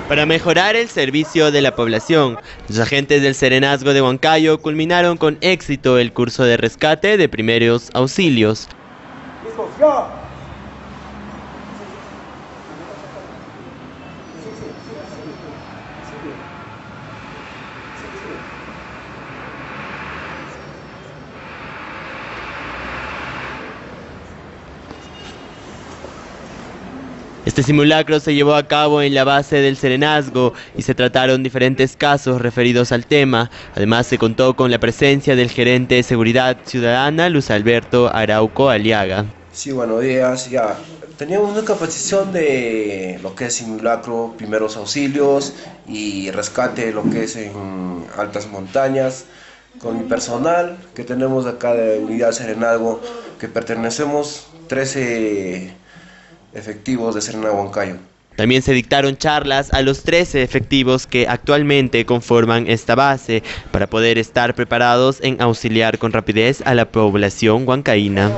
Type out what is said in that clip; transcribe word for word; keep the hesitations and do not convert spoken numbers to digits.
Para mejorar el servicio de la población, los agentes del Serenazgo de Huancayo culminaron con éxito el curso de rescate de primeros auxilios. Este simulacro se llevó a cabo en la base del Serenazgo y se trataron diferentes casos referidos al tema. Además se contó con la presencia del gerente de Seguridad Ciudadana, Luis Alberto Arauco Aliaga. Sí, buenos días. Ya teníamos una capacitación de lo que es simulacro, primeros auxilios y rescate, lo que es en altas montañas, con mi personal que tenemos acá de Unidad Serenazgo, que pertenecemos trece efectivos de Serenazgo Huancayo. También se dictaron charlas a los trece efectivos que actualmente conforman esta base para poder estar preparados en auxiliar con rapidez a la población huancaína.